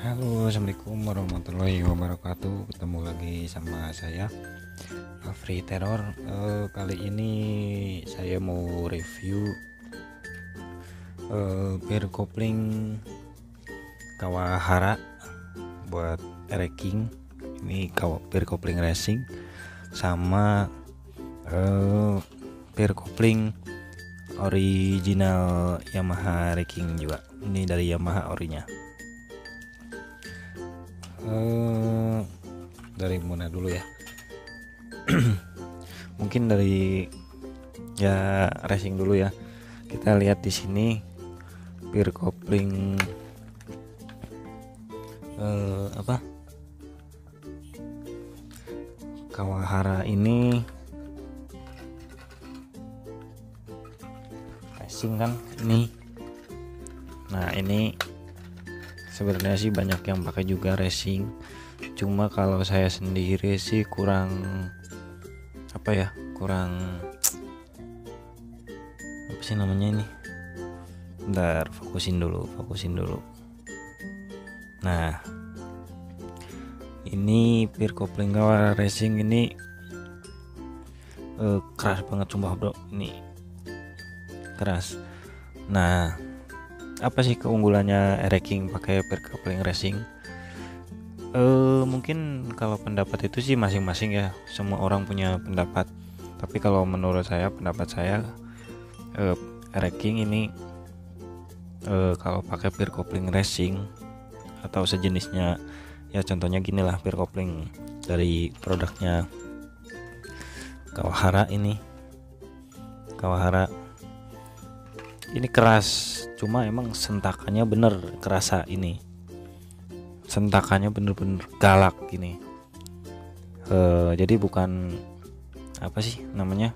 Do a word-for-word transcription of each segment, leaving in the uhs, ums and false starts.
Halo, assalamualaikum warahmatullahi wabarakatuh. Ketemu lagi sama saya, Afri Teror. Eh, kali ini saya mau review eh, peer kopling Kawahara buat ereking. Ini kawa peer kopling racing sama eh, peer kopling original Yamaha Reking juga. Ini dari Yamaha orinya. Uh, dari mana dulu ya? Mungkin dari ya racing dulu ya. Kita lihat di sini peer kopling uh, apa Kawahara ini racing kan ini. Nah ini sebenarnya sih banyak yang pakai juga racing, cuma kalau saya sendiri sih kurang apa ya kurang apa sih namanya ini. Bentar, fokusin dulu fokusin dulu Nah ini peer kopling Kawahara racing ini eh, keras banget sumpah bro, ini keras. Nah apa sih keunggulannya ereking pakai peer kopling racing? Eh mungkin kalau pendapat itu sih masing-masing ya, semua orang punya pendapat. Tapi kalau menurut saya, pendapat saya eh, ereking ini eh, kalau pakai peer kopling racing atau sejenisnya, ya contohnya gini lah, peer kopling dari produknya Kawahara ini. Kawahara ini keras, cuma emang sentakannya bener kerasa ini. Sentakannya bener-bener galak gini. E, jadi bukan apa sih namanya?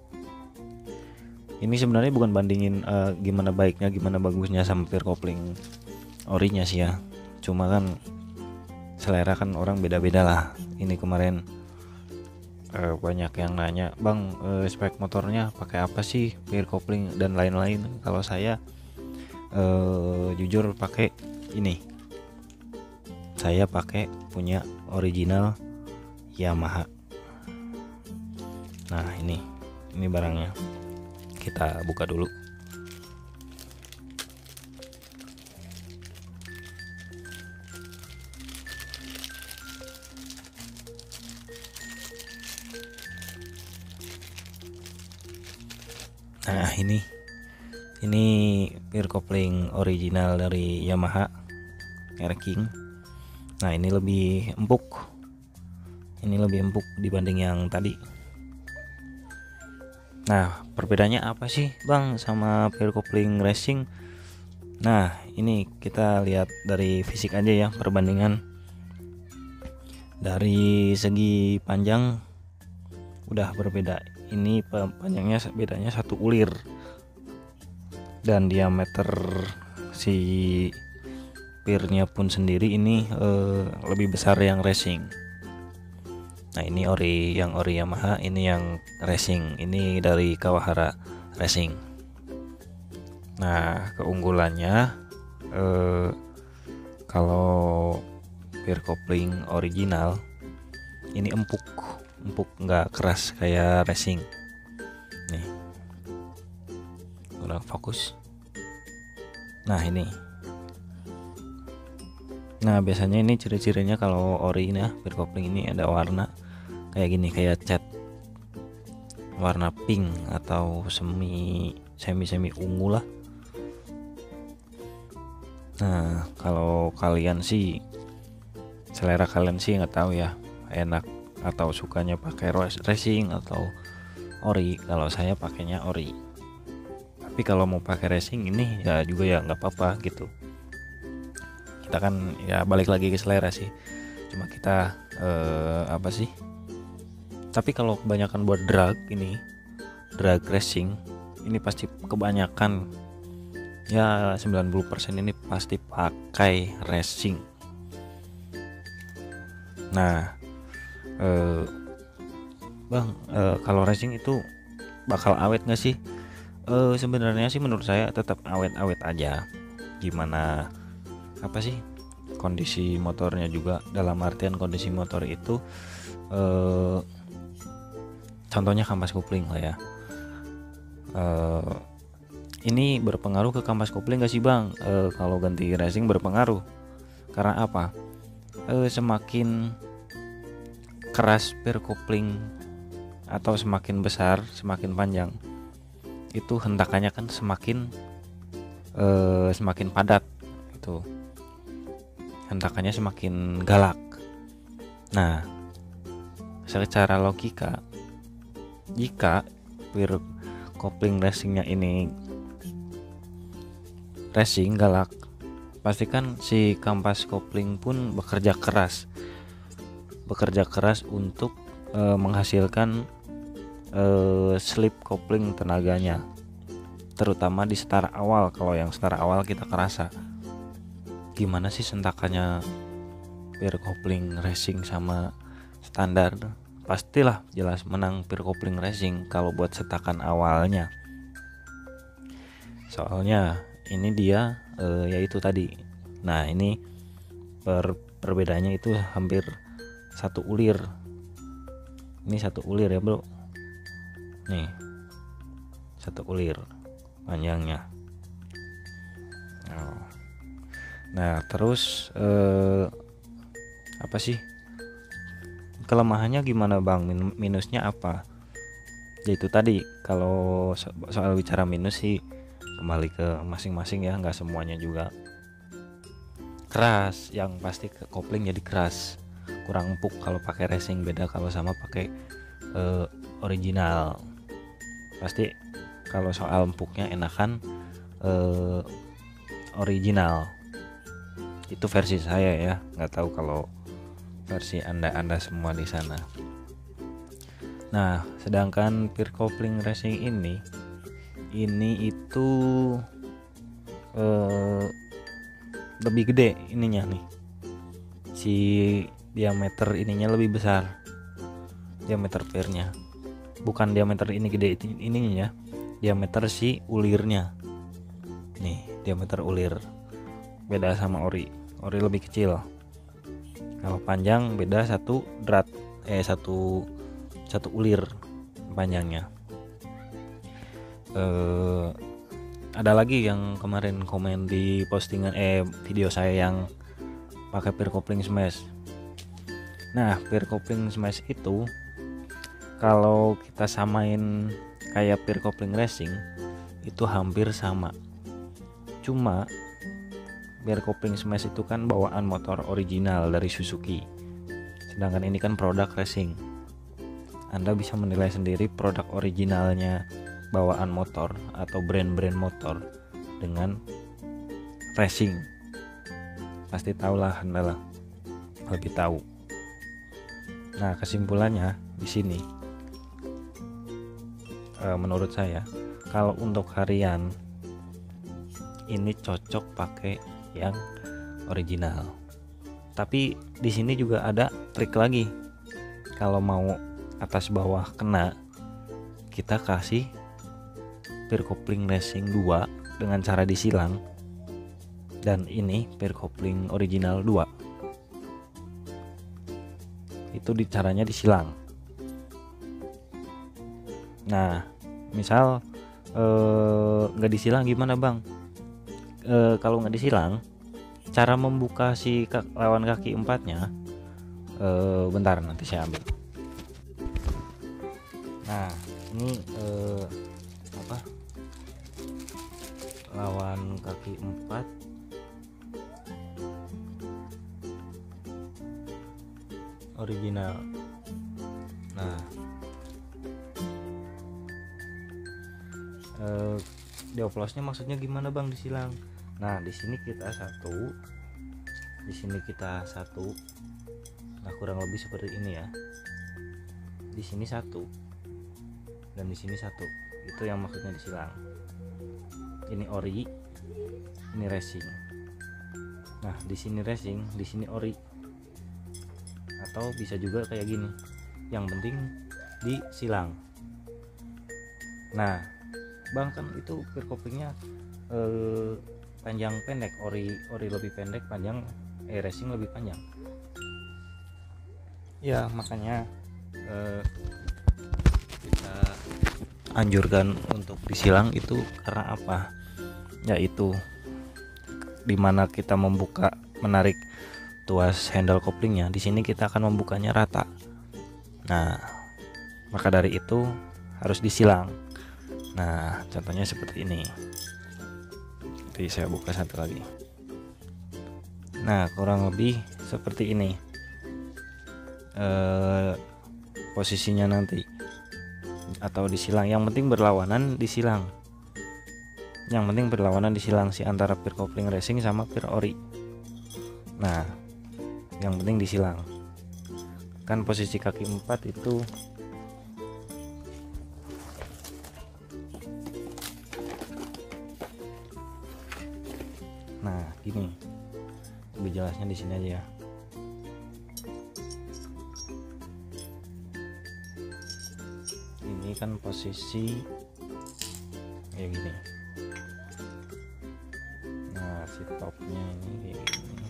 Ini sebenarnya bukan bandingin e, gimana baiknya, gimana bagusnya sama peer kopling orinya sih ya. Cuma kan selera kan orang beda-beda lah. Ini kemarin Uh, banyak yang nanya, bang uh, spek motornya pakai apa sih, peer kopling dan lain-lain. Kalau saya uh, jujur pakai ini, saya pakai punya original Yamaha. Nah ini ini barangnya, kita buka dulu. Nah ini ini peer kopling original dari Yamaha King. Nah ini lebih empuk, ini lebih empuk dibanding yang tadi. Nah perbedaannya apa sih bang sama peer kopling racing? Nah ini kita lihat dari fisik aja ya, perbandingan. Dari segi panjang udah berbeda. Ini panjangnya bedanya satu ulir, dan diameter si peernya pun sendiri ini eh, lebih besar yang racing. Nah ini ori yang ori Yamaha, ini yang racing, ini dari Kawahara racing. Nah keunggulannya eh, kalau peer kopling original ini empuk empuk nggak keras kayak racing. Nih kurang fokus. Nah ini, nah biasanya ini ciri-cirinya kalau ori ini ya, peer kopling ini ada warna kayak gini, kayak cat warna pink atau semi semi semi ungu lah. Nah kalau kalian sih, selera kalian sih nggak tahu ya, enak atau sukanya pakai racing atau ori. Kalau saya pakainya ori, tapi kalau mau pakai racing ini ya juga ya nggak apa-apa gitu. Kita kan ya balik lagi ke selera sih, cuma kita eh, apa sih, tapi kalau kebanyakan buat drag ini, drag racing ini pasti kebanyakan ya sembilan puluh persen ini pasti pakai racing. Nah Uh, bang, uh, kalau racing itu bakal awet nggak sih? Uh, sebenarnya sih menurut saya tetap awet-awet aja. Gimana apa sih kondisi motornya juga, dalam artian kondisi motor itu eh, contohnya kampas kopling lah ya. eh, ini berpengaruh ke kampas kopling gak sih bang? Eh, kalau ganti racing berpengaruh. Karena apa? Eh, semakin keras per kopling atau semakin besar, semakin panjang, itu hentakannya kan semakin eh, semakin padat, itu hentakannya semakin galak. Nah, secara logika, jika per kopling racingnya ini racing galak, pastikan si kampas kopling pun bekerja keras, bekerja keras untuk e, menghasilkan e, slip kopling tenaganya, terutama di start awal. Kalau yang start awal kita kerasa gimana sih sentakannya per kopling racing sama standar, pastilah jelas menang per kopling racing kalau buat setakan awalnya. Soalnya ini dia e, yaitu tadi. Nah, ini per perbedaannya itu hampir satu ulir. Ini satu ulir ya bro, nih satu ulir panjangnya. Oh. Nah terus eh, apa sih kelemahannya gimana bang? Min- minusnya apa? Yaitu tadi, kalau so- soal bicara minus sih kembali ke masing-masing ya, nggak semuanya juga keras. Yang pasti ke kopling jadi keras, kurang empuk kalau pakai racing, beda kalau sama pakai uh, original. Pasti kalau soal empuknya enakan uh, original. Itu versi saya ya, nggak tahu kalau versi anda-anda semua di sana. Nah, sedangkan per kopling racing ini ini itu uh, lebih gede ininya nih, si diameter ininya lebih besar, diameter pernya, bukan diameter ini gede ininya ya, diameter si ulirnya nih, diameter ulir beda sama ori. Ori lebih kecil, kalau panjang beda satu drat eh satu satu ulir panjangnya. eh, ada lagi yang kemarin komen di postingan eh video saya yang pakai per kopling smash. Nah, per kopling smash itu kalau kita samain kayak per kopling racing itu hampir sama. Cuma per kopling smash itu kan bawaan motor original dari Suzuki, sedangkan ini kan produk racing. Anda bisa menilai sendiri produk originalnya bawaan motor atau brand-brand motor dengan racing. Pasti tahulah Anda lah, lebih tahu. Nah, kesimpulannya di sini, e, menurut saya kalau untuk harian ini cocok pakai yang original. Tapi di sini juga ada trik lagi. Kalau mau atas bawah kena, kita kasih per kopling racing dua dengan cara disilang, dan ini per kopling original dua. Itu di caranya disilang. Nah, misal nggak eh, disilang gimana bang? Eh, kalau nggak disilang, cara membuka si kak, lawan kaki empatnya, eh, bentar nanti saya ambil. Nah, ini eh, apa? Lawan kaki empat original. Nah, eh, dioplosnya maksudnya gimana bang disilang? Nah, di sini kita satu, di sini kita satu. Nah, kurang lebih seperti ini ya. Di sini satu, dan di sini satu. Itu yang maksudnya disilang. Ini ori, ini racing. Nah, di sini racing, di sini ori. Atau bisa juga kayak gini. Yang penting disilang. Nah, bang kan itu per koplingnya eh, panjang pendek, ori ori lebih pendek, panjang eh racing lebih panjang ya, makanya eh, kita anjurkan untuk disilang itu karena apa, yaitu dimana kita membuka menarik tuas handle koplingnya, di sini kita akan membukanya rata. Nah, maka dari itu harus disilang. Nah, contohnya seperti ini. Jadi saya buka satu lagi. Nah, kurang lebih seperti ini eh, posisinya nanti, atau disilang. Yang penting berlawanan disilang. Yang penting berlawanan disilang si antara pir kopling racing sama pir ori. Nah, yang penting disilang. Kan posisi kaki empat itu nah gini, lebih jelasnya di sini aja ya. Ini kan posisi kayak gini. Nah, si topnya ini kayak gini.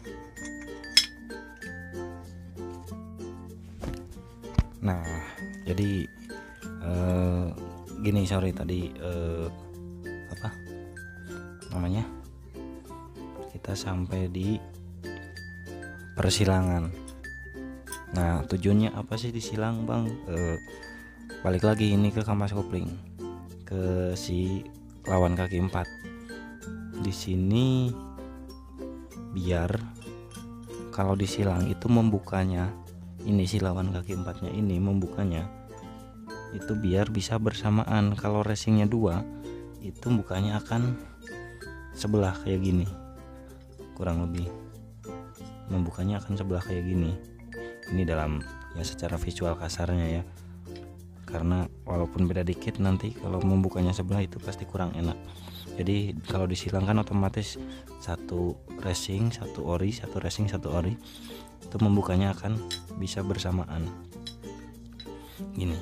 Nah, jadi eh, gini, sorry tadi eh, apa namanya, kita sampai di persilangan. Nah, tujuannya apa sih disilang, Bang? Eh, balik lagi ini ke kampas kopling, ke si lawan kaki empat. Di sini biar kalau disilang itu membukanya, ini si lawan kaki empatnya ini membukanya itu biar bisa bersamaan. Kalau racingnya dua itu bukanya akan sebelah kayak gini, kurang lebih membukanya akan sebelah kayak gini. Ini dalam ya secara visual kasarnya ya, karena walaupun beda dikit nanti kalau membukanya sebelah itu pasti kurang enak. Jadi kalau disilang kan otomatis satu racing satu ori, satu racing satu ori, itu membukanya akan bisa bersamaan gini.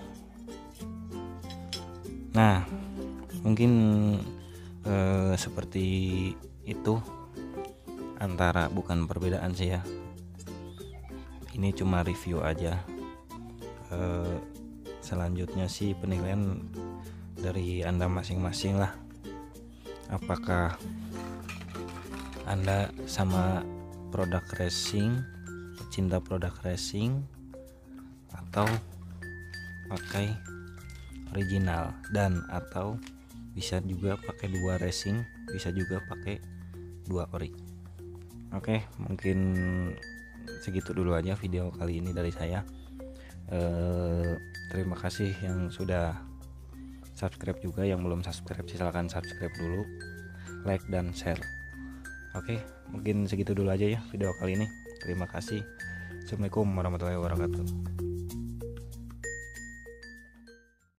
Nah, mungkin eh, seperti itu, antara bukan perbedaan sih ya, ini cuma review aja. Eh, selanjutnya sih penilaian dari Anda masing-masing lah. Apakah Anda sama produk racing, cinta produk racing, atau pakai original, dan atau bisa juga pakai dua racing, bisa juga pakai dua ori. Oke, mungkin segitu dulu aja video kali ini dari saya. Eh, terima kasih yang sudah subscribe, juga yang belum subscribe silahkan subscribe dulu, like dan share. Oke, mungkin segitu dulu aja ya video kali ini. Terima kasih. Assalamualaikum warahmatullahi wabarakatuh.